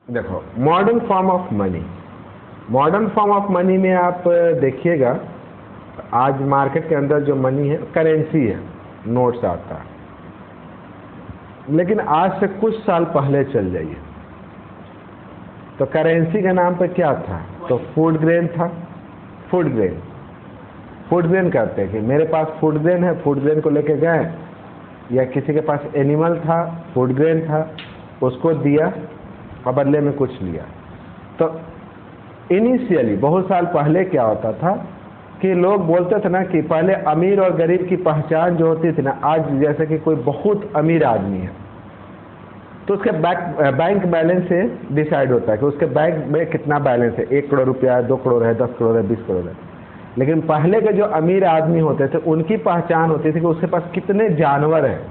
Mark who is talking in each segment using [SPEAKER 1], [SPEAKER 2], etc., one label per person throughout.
[SPEAKER 1] देखो, modern form of money, modern form of money में आप देखिएगा, आज मार्केट के अंदर जो मनी है करेंसी है, नोट्स आता है। लेकिन आज से कुछ साल पहले चल जाइए तो करेंसी के नाम पे क्या था? तो फूड ग्रेन था। फूड ग्रेन, फूड ग्रेन कहते हैं कि मेरे पास फूड ग्रेन है, फूड ग्रेन को लेके गए, या किसी के पास एनिमल था, फूड ग्रेन था, उसको दिया और बदले में कुछ लिया। तो इनिशियली बहुत साल पहले क्या होता था कि लोग बोलते थे ना कि पहले अमीर और गरीब की पहचान जो होती थी ना, आज जैसे कि कोई बहुत अमीर आदमी है तो उसके बैंक बैलेंस से डिसाइड होता है कि उसके बैंक में कितना बैलेंस है, 1 करोड़ रुपया, 2 करोड़ है, 10 करोड़ है, 20 करोड़ है। लेकिन पहले के जो अमीर आदमी होते थे उनकी पहचान होती थी कि उसके पास कितने जानवर हैं।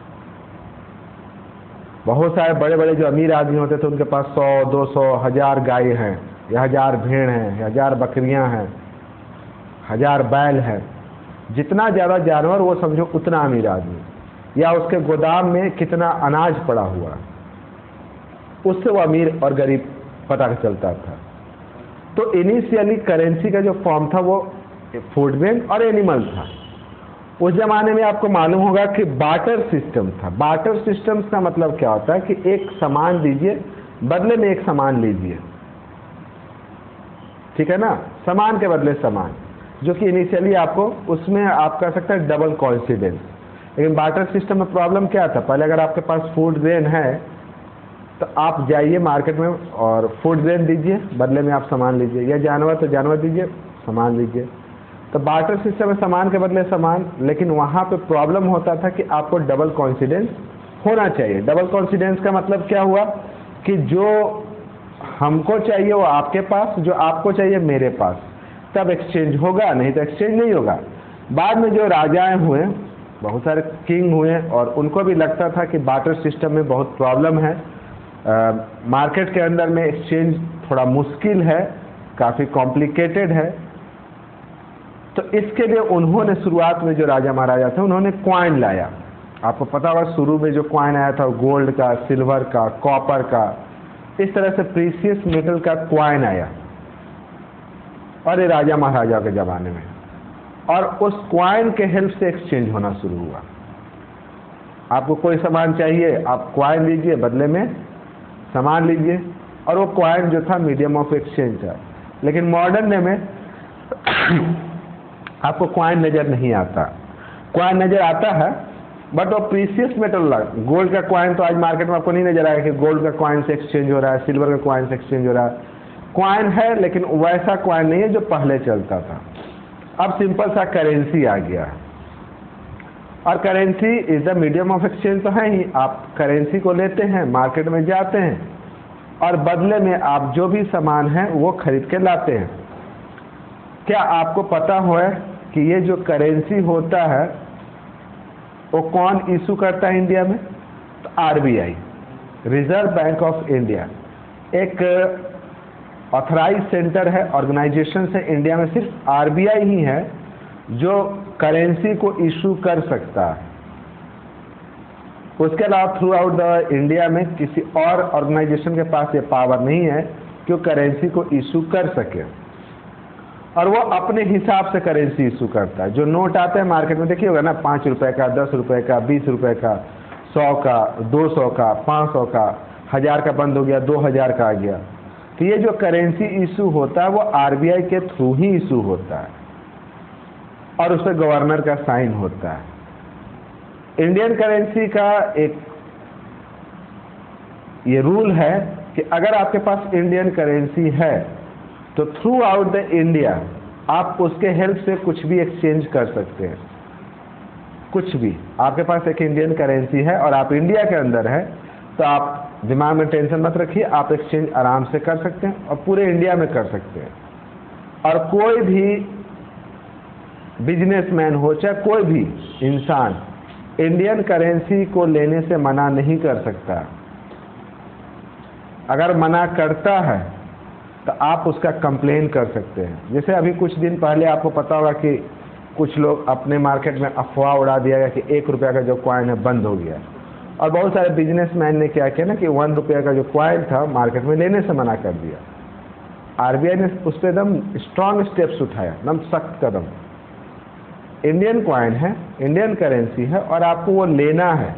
[SPEAKER 1] बहुत सारे बड़े बड़े जो अमीर आदमी होते थे उनके पास 100, 200, 1000 गाय हैं, या 1000 भेड़ हैं, या 1000 बकरियां हैं, 1000 बैल हैं। जितना ज़्यादा जानवर वो समझो उतना अमीर आदमी। या उसके गोदाम में कितना अनाज पड़ा हुआ, उससे वो अमीर और गरीब पता चलता था। तो इनिशियली करेंसी का जो फॉर्म था वो फूड ग्रेन और एनिमल था। उस जमाने में आपको मालूम होगा कि बार्टर सिस्टम था। बार्टर सिस्टम का मतलब क्या होता है कि एक सामान दीजिए, बदले में एक सामान लीजिए, ठीक है ना, सामान के बदले सामान, जो कि इनिशियली आपको उसमें आप कह सकते हैं डबल कॉन्सिडेंस। लेकिन बार्टर सिस्टम में प्रॉब्लम क्या था? पहले अगर आपके पास फूड ग्रेन है तो आप जाइए मार्केट में और फूड ग्रेन दीजिए, बदले में आप सामान लीजिए, या जानवर तो जानवर दीजिए, सामान लीजिए। तो बार्टर सिस्टम में सामान के बदले सामान। लेकिन वहाँ पे प्रॉब्लम होता था कि आपको डबल कॉन्सिडेंस होना चाहिए। डबल कॉन्सिडेंस का मतलब क्या हुआ कि जो हमको चाहिए वो आपके पास, जो आपको चाहिए मेरे पास, तब एक्सचेंज होगा, नहीं तो एक्सचेंज नहीं होगा। बाद में जो राजाएं हुए, बहुत सारे किंग हुए, और उनको भी लगता था कि बार्टर सिस्टम में बहुत प्रॉब्लम है, मार्केट के अंदर में एक्सचेंज थोड़ा मुश्किल है, काफ़ी कॉम्प्लिकेटेड है। तो इसके लिए उन्होंने शुरुआत में जो राजा महाराजा थे उन्होंने क्वाइन लाया। आपको पता होगा शुरू में जो क्वाइन आया था गोल्ड का, सिल्वर का, कॉपर का, इस तरह से प्रीशियस मेटल का क्वाइन आया, और ये राजा महाराजा के ज़माने में। और उस क्वाइन के हेल्प से एक्सचेंज होना शुरू हुआ। आपको कोई सामान चाहिए, आप क्वाइन लीजिए, बदले में सामान लीजिए, और वो क्वाइन जो था मीडियम ऑफ एक्सचेंज था। लेकिन मॉडर्न डे में आपको क्वाइन नज़र नहीं आता। क्वाइन नज़र आता है बट वो प्रीशियस मेटल, गोल्ड का क्वाइन तो आज मार्केट में आपको नहीं नज़र आएगा कि गोल्ड का क्वाइन से एक्सचेंज हो रहा है, सिल्वर का क्वाइन से एक्सचेंज हो रहा है। क्वाइन है लेकिन वैसा क्वाइन नहीं है जो पहले चलता था। अब सिंपल सा करेंसी आ गया है, और currency is the medium of exchange तो है ही। आप करेंसी को लेते हैं, मार्केट में जाते हैं, और बदले में आप जो भी सामान है वो खरीद के लाते हैं। क्या आपको पता है कि ये जो करेंसी होता है वो कौन इशू करता है इंडिया में? तो RBI, reserve bank of India, एक ऑथराइज सेंटर है, ऑर्गेनाइजेशन से इंडिया में सिर्फ आरबीआई ही है जो करेंसी को इशू कर सकता है। उसके अलावा थ्रू आउट द इंडिया में किसी और ऑर्गेनाइजेशन के पास ये पावर नहीं है कि वो करेंसी को इशू कर सके, और वो अपने हिसाब से करेंसी इशू करता है। जो नोट आते हैं मार्केट में देखिए होगा ना, 5 रुपए का, 10 रुपए का, 20 रुपए का, 100 का, 200 का, 500 का, 1000 का बंद हो गया, 2000 का आ गया। तो ये जो करेंसी इशू होता है वो आरबीआई के थ्रू ही इशू होता है, और उस पर गवर्नर का साइन होता है। इंडियन करेंसी का एक ये रूल है कि अगर आपके पास इंडियन करेंसी है तो थ्रू आउट द इंडिया आप उसके हेल्प से कुछ भी एक्सचेंज कर सकते हैं। कुछ भी, आपके पास एक इंडियन करेंसी है और आप इंडिया के अंदर है, तो आप दिमाग में टेंशन मत रखिए, आप एक्सचेंज आराम से कर सकते हैं, और पूरे इंडिया में कर सकते हैं। और कोई भी बिजनेसमैन हो, चाहे कोई भी इंसान, इंडियन करेंसी को लेने से मना नहीं कर सकता। अगर मना करता है तो आप उसका कंप्लेन कर सकते हैं। जैसे अभी कुछ दिन पहले आपको पता होगा कि कुछ लोग अपने मार्केट में अफवाह उड़ा दिया गया कि 1 रुपया का जो क्वाइन है बंद हो गया। और बहुत सारे बिजनेसमैन ने क्या किया ना कि 1 रुपये का जो कॉइन था मार्केट में लेने से मना कर दिया। आरबीआई ने उस पर एकदम स्ट्रांग स्टेप्स उठाया, एकदम सख्त कदम। इंडियन कॉइन है, इंडियन करेंसी है और आपको वो लेना है।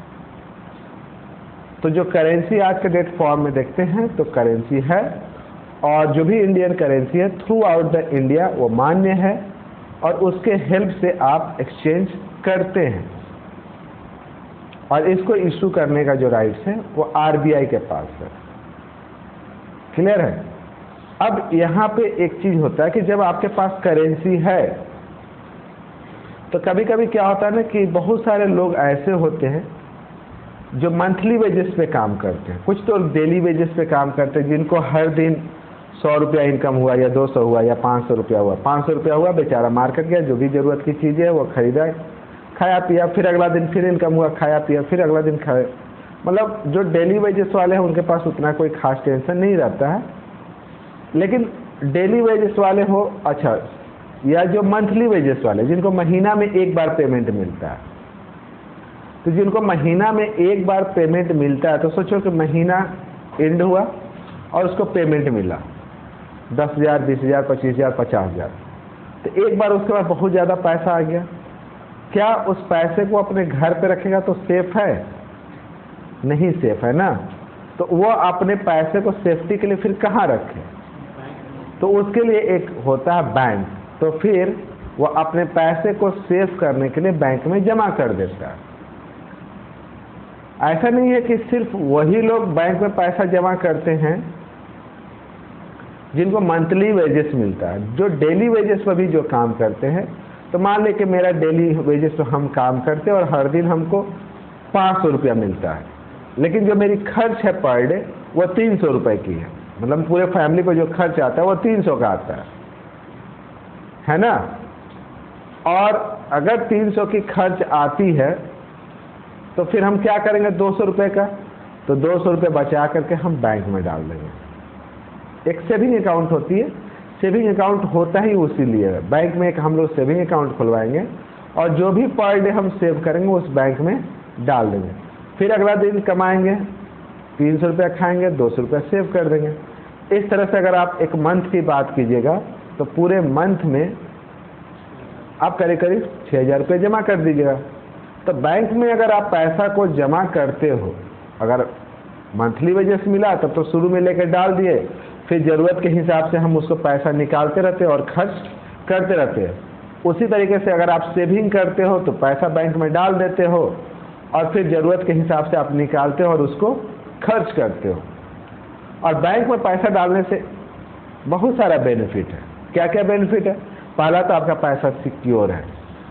[SPEAKER 1] तो जो करेंसी आज के डेट फॉर्म में देखते हैं तो करेंसी है, और जो भी इंडियन करेंसी है थ्रू आउट द इंडिया वो मान्य है, और उसके हेल्प से आप एक्सचेंज करते हैं। और इसको इशू करने का जो राइट्स है वो आरबीआई के पास है। क्लियर है? अब यहाँ पे एक चीज होता है कि जब आपके पास करेंसी है तो कभी कभी क्या होता है ना कि बहुत सारे लोग ऐसे होते हैं जो मंथली वेजेस पे काम करते हैं, कुछ तो डेली वेजेस पे काम करते हैं, जिनको हर दिन 100 रुपया इनकम हुआ या 200 हुआ या 500 रुपया हुआ। 500 रुपया हुआ, बेचारा मार्केट गया, जो भी जरूरत की चीज़ें है वो खरीदा, खाया पिया, फिर अगला दिन फिर इनकम हुआ, खाया पिया, फिर अगला दिन खाया। मतलब जो डेली वेजेस वाले हैं उनके पास उतना कोई खास टेंशन नहीं रहता है। लेकिन डेली वेजेस वाले हो, अच्छा, या जो मंथली वेजेस वाले जिनको महीना में एक बार पेमेंट मिलता है, तो जिनको महीना में एक बार पेमेंट मिलता है तो सोचो कि महीना एंड हुआ और उसको पेमेंट मिला 10,000, 20,000, 25,000, 50,000, तो एक बार उसके बाद बहुत ज़्यादा पैसा आ गया। क्या उस पैसे को अपने घर पे रखेगा तो सेफ है? नहीं सेफ है ना। तो वो अपने पैसे को सेफ्टी के लिए फिर कहाँ रखे? तो उसके लिए एक होता है बैंक, तो फिर वो अपने पैसे को सेव करने के लिए बैंक में जमा कर देता है। ऐसा नहीं है कि सिर्फ वही लोग बैंक में पैसा जमा करते हैं जिनको मंथली वेजेस मिलता है। जो डेली वेजेस पर भी जो काम करते हैं, तो मान ले कि मेरा डेली वेजेस तो हम काम करते हैं और हर दिन हमको 500 रुपया मिलता है, लेकिन जो मेरी खर्च है पर डे वो 300 रुपये की है। मतलब पूरे फैमिली को जो खर्च आता है वो 300 का आता है ना। और अगर 300 की खर्च आती है तो फिर हम क्या करेंगे 200 रुपये का, तो 200 रुपये बचा करके हम बैंक में डाल देंगे। एक सेविंग अकाउंट होती है, सेविंग अकाउंट होता ही उसी लिए है। बैंक में एक हम लोग सेविंग अकाउंट खुलवाएंगे और जो भी पर डे हम सेव करेंगे उस बैंक में डाल देंगे। फिर अगला दिन कमाएंगे, 300 रुपया खाएंगे, 200 रुपया सेव कर देंगे। इस तरह से अगर आप एक मंथ की बात कीजिएगा तो पूरे मंथ में आप करीब करीब 6,000 रुपये जमा कर दीजिएगा। तो बैंक में अगर आप पैसा को जमा करते हो, अगर मंथली वेजेस मिला तब तो शुरू में लेकर डाल दिए, फिर ज़रूरत के हिसाब से हम उसको पैसा निकालते रहते और खर्च करते रहते हैं। उसी तरीके से अगर आप सेविंग करते हो तो पैसा बैंक में डाल देते हो और फिर ज़रूरत के हिसाब से आप निकालते हो और उसको खर्च करते हो। और बैंक में पैसा डालने से बहुत सारा बेनिफिट है। क्या क्या बेनिफिट है? पहला तो आपका पैसा सिक्योर है,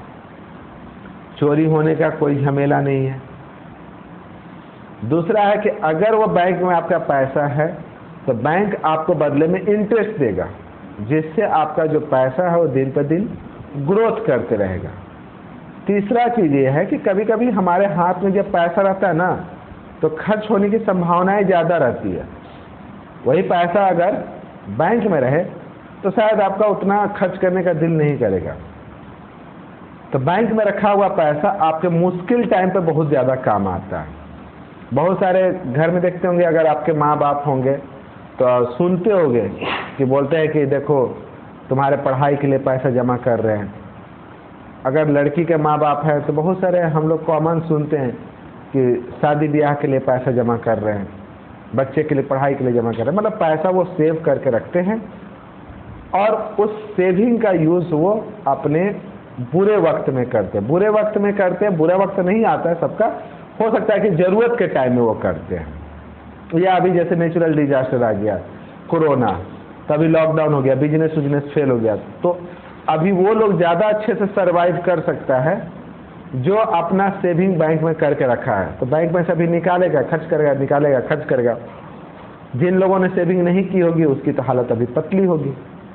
[SPEAKER 1] चोरी होने का कोई झमेला नहीं है। दूसरा है कि अगर वो बैंक में आपका पैसा है तो बैंक आपको बदले में इंटरेस्ट देगा, जिससे आपका जो पैसा है वो दिन पर दिन ग्रोथ करते रहेगा। तीसरा चीज़ ये है कि कभी कभी हमारे हाथ में जब पैसा रहता है ना तो खर्च होने की संभावनाएं ज़्यादा रहती है। वही पैसा अगर बैंक में रहे तो शायद आपका उतना खर्च करने का दिल नहीं करेगा। तो बैंक में रखा हुआ पैसा आपके मुश्किल टाइम पे बहुत ज़्यादा काम आता है। बहुत सारे घर में देखते होंगे, अगर आपके माँ बाप होंगे तो सुनते होंगे कि बोलते हैं कि देखो तुम्हारे पढ़ाई के लिए पैसा जमा कर रहे हैं। अगर लड़की के माँ बाप है तो बहुत सारे हम लोग कॉमन सुनते हैं कि शादी ब्याह के लिए पैसा जमा कर रहे हैं, बच्चे के लिए पढ़ाई के लिए जमा कर रहे हैं। मतलब पैसा वो सेव करके रखते हैं और उस सेविंग का यूज़ वो अपने बुरे वक्त में करते हैं। बुरे वक्त में करते हैं, बुरा वक्त नहीं आता है सबका, हो सकता है कि ज़रूरत के टाइम में वो करते हैं। या अभी जैसे नेचुरल डिजास्टर आ गया, कोरोना, तभी लॉकडाउन हो गया, बिजनेस फेल हो गया, तो अभी वो लोग ज़्यादा अच्छे से सरवाइव कर सकता है जो अपना सेविंग बैंक में करके रखा है। तो बैंक में से अभी निकालेगा, खर्च करेगा, निकालेगा, खर्च करेगा। जिन लोगों ने सेविंग नहीं की होगी उसकी तो हालत अभी पतली होगी,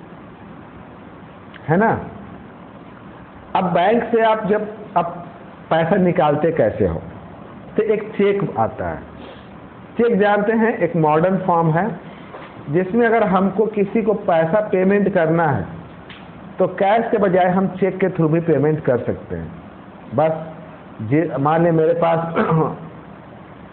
[SPEAKER 1] है ना। अब बैंक से आप जब पैसा निकालते कैसे हो, तो एक चेक आता है। चेक जानते हैं, एक मॉडर्न फॉर्म है जिसमें अगर हमको किसी को पैसा पेमेंट करना है तो कैश के बजाय हम चेक के थ्रू भी पेमेंट कर सकते हैं। बस मान लें मेरे पास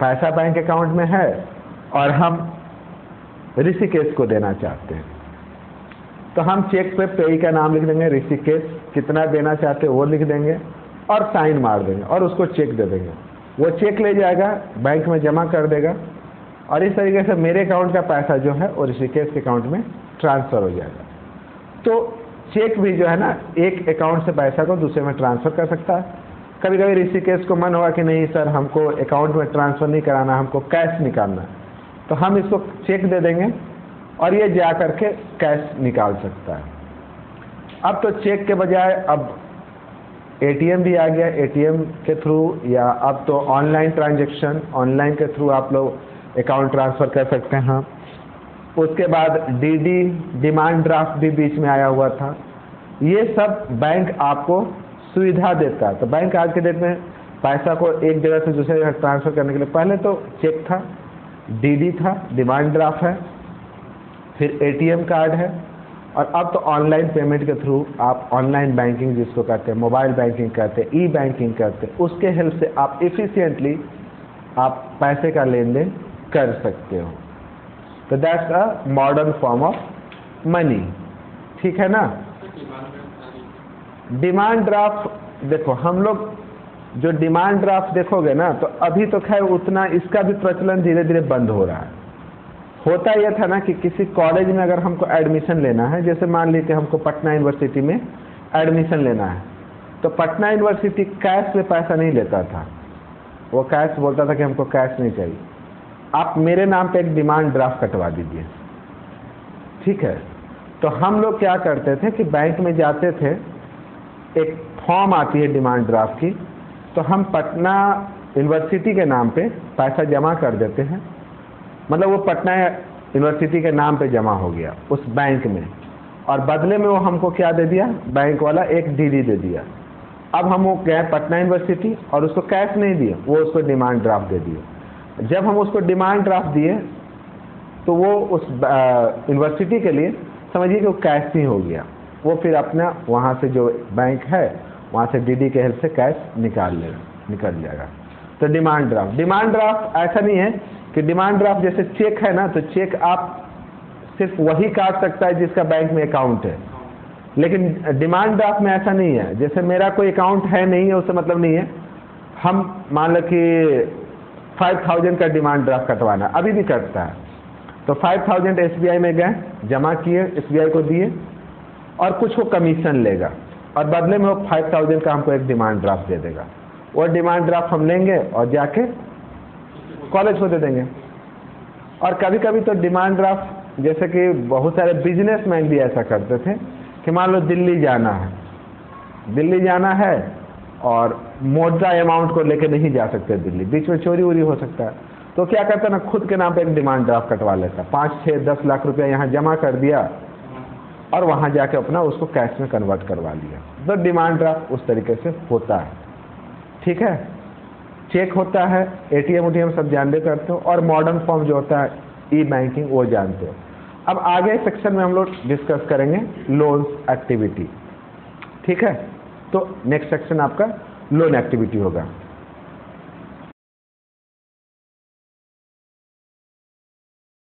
[SPEAKER 1] पैसा बैंक अकाउंट में है और हम ऋषिकेश को देना चाहते हैं, तो हम चेक पे पेई का नाम लिख देंगे, ऋषिकेश कितना देना चाहते हैं वो लिख देंगे और साइन मार देंगे और उसको चेक दे देंगे। वो चेक ले जाएगा, बैंक में जमा कर देगा और इस तरीके से मेरे अकाउंट का पैसा जो है वो ऋषिकेश के अकाउंट में ट्रांसफ़र हो जाएगा। तो चेक भी जो है ना, एक अकाउंट से पैसा को दूसरे में ट्रांसफ़र कर सकता है। कभी कभी ऋषिकेश को मन होगा कि नहीं सर, हमको अकाउंट में ट्रांसफ़र नहीं कराना, हमको कैश निकालना है, तो हम इसको चेक दे देंगे और ये जा करके कैश निकाल सकता है। अब तो चेक के बजाय अब एटीएम भी आ गया, एटीएम के थ्रू या अब तो ऑनलाइन ट्रांजैक्शन, ऑनलाइन के थ्रू आप लोग अकाउंट ट्रांसफ़र कर सकते हैं। उसके बाद डीडी, डिमांड ड्राफ्ट भी बीच में आया हुआ था। ये सब बैंक आपको सुविधा देता है। तो बैंक आज के डेट में पैसा को एक जगह से दूसरी जगह ट्रांसफ़र करने के लिए पहले तो चेक था, डीडी था, डिमांड ड्राफ्ट है, फिर एटीएम कार्ड है और अब तो ऑनलाइन पेमेंट के थ्रू आप ऑनलाइन बैंकिंग जिसको कहते हैं, मोबाइल बैंकिंग कहते हैं, ई बैंकिंग कहते हैं, उसके हेल्प से आप एफिशिएंटली आप पैसे का लेन देन कर सकते हो। तो that's a modern form of money, ठीक है ना। डिमांड ड्राफ्ट देखो, हम लोग जो डिमांड ड्राफ्ट देखोगे ना, तो अभी तो खैर उतना इसका भी प्रचलन धीरे धीरे बंद हो रहा है। होता यह था ना कि किसी कॉलेज में अगर हमको एडमिशन लेना है, जैसे मान लीजिए हमको पटना यूनिवर्सिटी में एडमिशन लेना है, तो पटना यूनिवर्सिटी कैश में पैसा नहीं लेता था। वो कैश बोलता था कि हमको कैश नहीं चाहिए, आप मेरे नाम पे एक डिमांड ड्राफ्ट कटवा दीजिए, ठीक है। तो हम लोग क्या करते थे कि बैंक में जाते थे, एक फॉर्म आती है डिमांड ड्राफ्ट की, तो हम पटना यूनिवर्सिटी के नाम पे पैसा जमा कर देते हैं, मतलब वो पटना यूनिवर्सिटी के नाम पे जमा हो गया उस बैंक में, और बदले में वो हमको क्या दे दिया, बैंक वाला एक डीडी दे दिया। अब हम वो गए पटना यूनिवर्सिटी और उसको कैश नहीं दिए, वो उसको डिमांड ड्राफ्ट दे दिए। जब हम उसको डिमांड ड्राफ्ट दिए तो वो उस यूनिवर्सिटी के लिए समझिए कि वो कैश ही हो गया, वो फिर अपना वहाँ से जो बैंक है वहाँ से डीडी के हेल्प से कैश निकल जाएगा। तो डिमांड ड्राफ्ट ऐसा नहीं है कि डिमांड ड्राफ्ट जैसे चेक है ना, तो चेक आप सिर्फ वही काट सकता है जिसका बैंक में अकाउंट है, लेकिन डिमांड ड्राफ्ट में ऐसा नहीं है। जैसे मेरा कोई अकाउंट है नहीं है, उससे मतलब नहीं है, हम मान लो कि 5000 का डिमांड ड्राफ्ट कटवाना, अभी भी कटता है, तो 5000 एसबीआई में गए, जमा किए, एसबीआई को दिए और कुछ वो कमीशन लेगा और बदले में वो 5000 का हमको एक डिमांड ड्राफ्ट दे देगा। वो डिमांड ड्राफ्ट हम लेंगे और जाके कॉलेज को दे देंगे। और कभी कभी तो डिमांड ड्राफ्ट, जैसे कि बहुत सारे बिजनेसमैन भी ऐसा करते थे कि मान लो दिल्ली जाना है और मोटा अमाउंट को लेके नहीं जा सकते दिल्ली, बीच में चोरी वोरी हो सकता है, तो क्या करता ना, खुद के नाम पे एक डिमांड ड्राफ्ट कटवा लेता, 5, 6, 10 लाख रुपया यहाँ जमा कर दिया और वहाँ जाके अपना उसको कैश में कन्वर्ट करवा लिया। तो डिमांड ड्राफ्ट उस तरीके से होता है, ठीक है। चेक होता है, एटीएम उटीएम सब जानते करते हो, और मॉडर्न फॉर्म जो होता है ई बैंकिंग वो जानते हो। अब आगे सेक्शन में हम लोग डिस्कस करेंगे लोन्स एक्टिविटी, ठीक है। तो नेक्स्ट सेक्शन आपका लोन एक्टिविटी होगा।